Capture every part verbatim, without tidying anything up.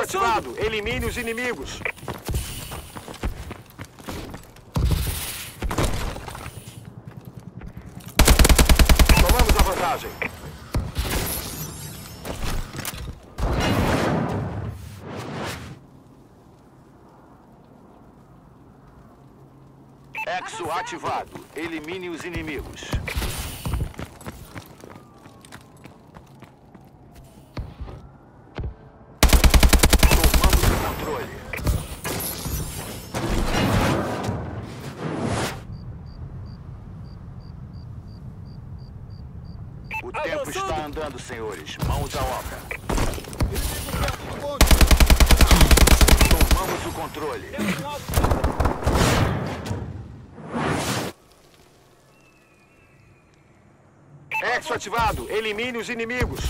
ativado. Elimine os inimigos. Tomamos a vantagem. Exo ativado. Elimine os inimigos. Tomamos o controle. O tempo está andando, senhores. Mãos à obra. Tomamos o controle. Exo ativado. Elimine os inimigos.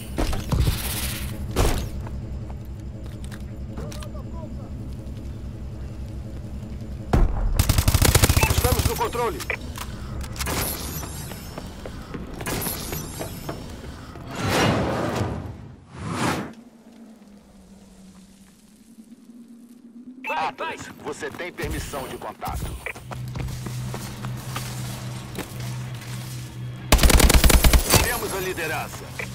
Estamos no controle. Atlas, você tem permissão de contato. Temos a liderança.